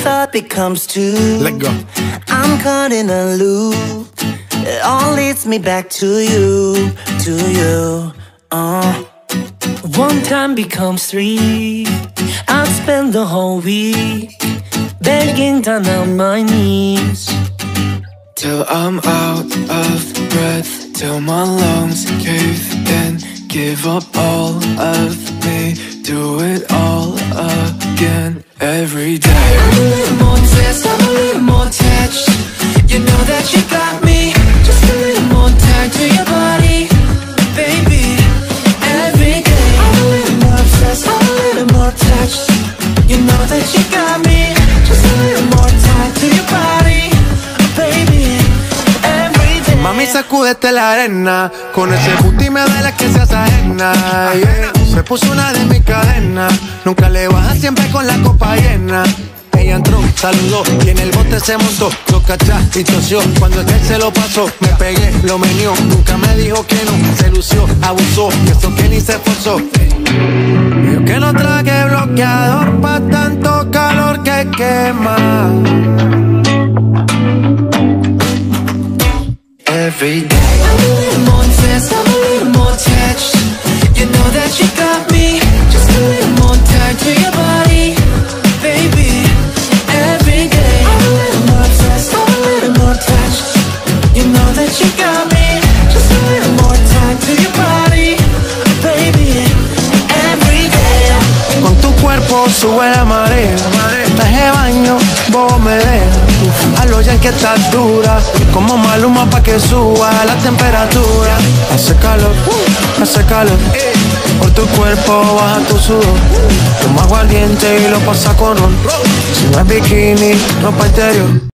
thought becomes two. Let go. I'm caught in a loop. It all leads me back to you, to you. One time becomes three. I'd spend the whole week begging down on my knees till I'm out of breath, till my lungs cave in. Give up all of me, do it all again every day. I'm a little more obsessed, I'm a little more attached. You know that you got me, just a little more tied to your body, baby, every day. I'm a little more obsessed, I'm a little more attached. You know that you got me, just a little more tied to your body, baby, every day. Mami, sacúdete la arena, con ese booty me duele que seas ajena, yeah. Se puso una de mis cadenas, nunca le baja siempre con la copa llena. Ella entró, saludó y en el bote se montó. Lo cachá y tosió, cuando él se lo pasó. Me pegué, lo menió, nunca me dijo que no. Se lució, abusó, y eso que ni se esforzó. Dijo que no traje bloqueador pa' tanto calor que quema. Every day I'm a little more obsessed, I'm a little more attached. You know that you got me, just a little more tied to your body, baby, every day. I'm a little more obsessed, I'm a little more attached. You know that you got me, just a little more tied to your body, baby, every day. Con tu cuerpo sube la marea, traje baño, vos me dejas. Hazlo ya que estás dura, como Maluma pa' que suba la temperatura. Hace calor, por tu cuerpo baja tu sudor. Toma aguardiente y lo pasa con ron. Si no es bikini, ropa interior.